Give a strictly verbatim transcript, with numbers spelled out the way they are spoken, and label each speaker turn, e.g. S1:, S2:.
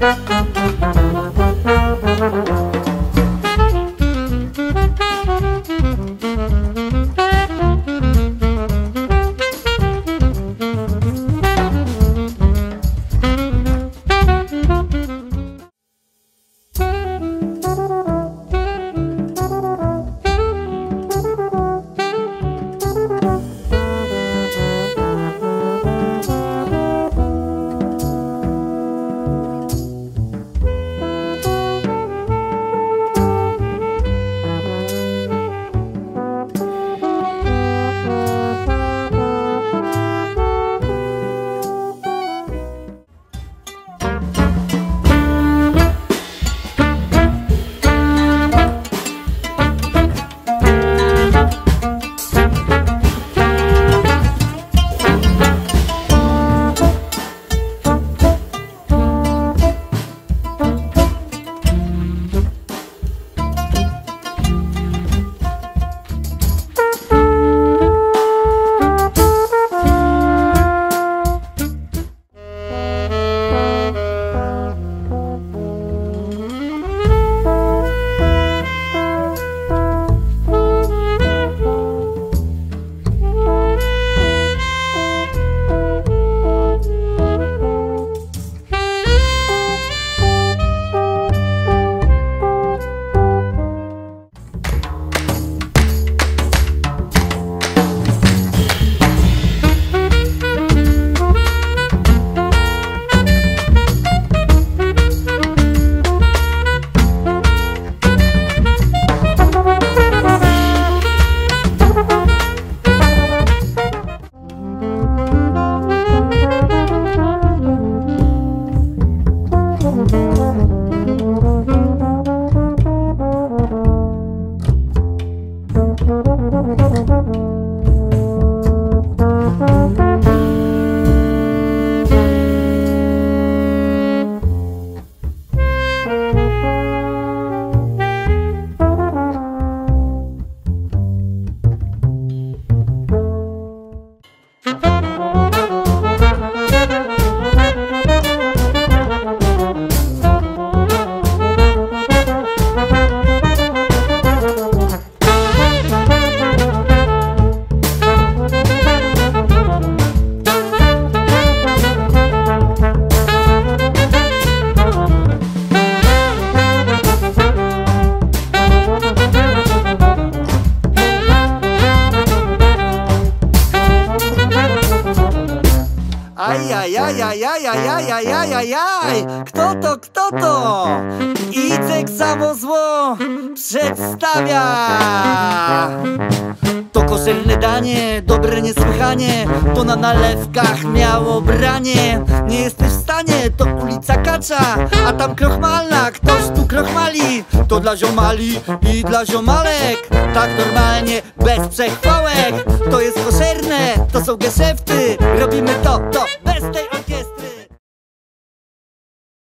S1: Ajajajajajajajajajaj! Kto to, kto to? Icek samo zło przedstawia! To koszelne danie, dobre niesłychanie, to na nalewkach miało branie. Nie jesteś w stanie, to ulica Kacza, a tam krochmalna, ktoś tu krochmali. To dla ziomali i dla ziomalek, tak normalnie, bez przechwałek. To jest koszerne, to są geszefty, robimy to, to bez tej orkiestry.